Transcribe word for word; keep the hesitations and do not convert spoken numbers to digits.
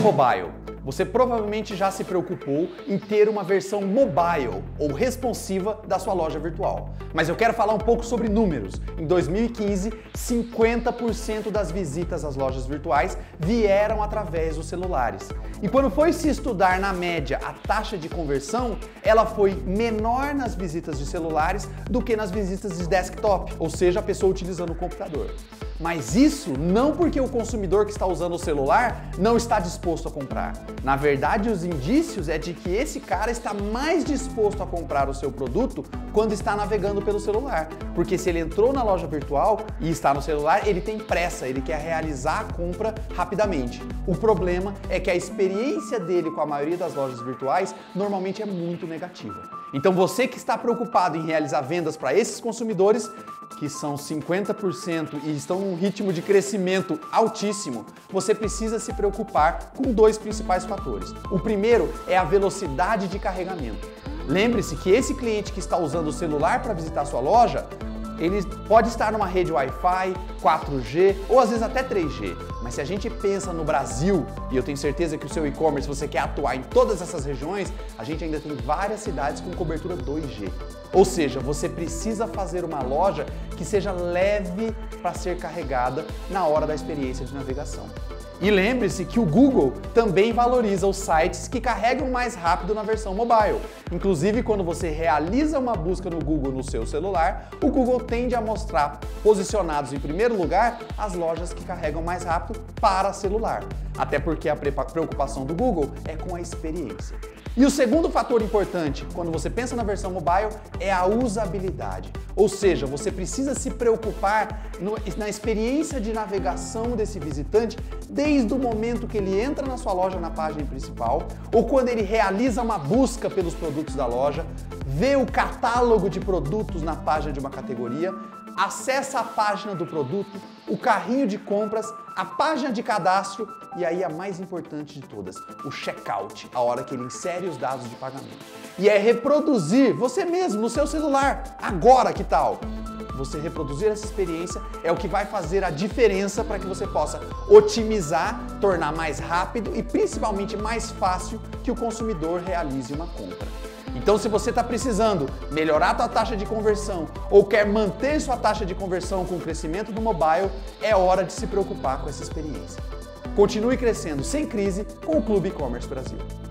mobile. Você provavelmente já se preocupou em ter uma versão mobile ou responsiva da sua loja virtual. Mas eu quero falar um pouco sobre números. Em dois mil e quinze, cinquenta por cento das visitas às lojas virtuais vieram através dos celulares. E quando foi se estudar na média a taxa de conversão, ela foi menor nas visitas de celulares do que nas visitas de desktop, ou seja, a pessoa utilizando o computador. Mas isso não porque o consumidor que está usando o celular não está disposto a comprar. Na verdade, os indícios é de que esse cara está mais disposto a comprar o seu produto quando está navegando pelo celular. Porque se ele entrou na loja virtual e está no celular, ele tem pressa, ele quer realizar a compra rapidamente. O problema é que a experiência dele com a maioria das lojas virtuais normalmente é muito negativa. Então você que está preocupado em realizar vendas para esses consumidores, que são cinquenta por cento e estão num ritmo de crescimento altíssimo, você precisa se preocupar com dois principais fatores. O primeiro é a velocidade de carregamento. Lembre-se que esse cliente que está usando o celular para visitar a sua loja, ele pode estar numa rede Wi-Fi, quatro G ou às vezes até três G. Mas se a gente pensa no Brasil, e eu tenho certeza que o seu e-commerce você quer atuar em todas essas regiões, a gente ainda tem várias cidades com cobertura dois G. Ou seja, você precisa fazer uma loja que seja leve para ser carregada na hora da experiência de navegação. E lembre-se que o Google também valoriza os sites que carregam mais rápido na versão mobile. Inclusive, quando você realiza uma busca no Google no seu celular, o Google tende a mostrar posicionados em primeiro lugar as lojas que carregam mais rápido para celular. Até porque a preocupação do Google é com a experiência. E o segundo fator importante quando você pensa na versão mobile é a usabilidade. Ou seja, você precisa se preocupar no, na experiência de navegação desse visitante desde o momento que ele entra na sua loja na página principal ou quando ele realiza uma busca pelos produtos da loja, vê o catálogo de produtos na página de uma categoria, acessa a página do produto, o carrinho de compras, a página de cadastro e aí a mais importante de todas, o checkout, a hora que ele insere os dados de pagamento. E é reproduzir você mesmo no seu celular. Agora, que tal? Você reproduzir essa experiência é o que vai fazer a diferença para que você possa otimizar, tornar mais rápido e principalmente mais fácil que o consumidor realize uma compra. Então, se você está precisando melhorar a sua taxa de conversão ou quer manter sua taxa de conversão com o crescimento do mobile, é hora de se preocupar com essa experiência. Continue crescendo sem crise com o Clube E-Commerce Brasil.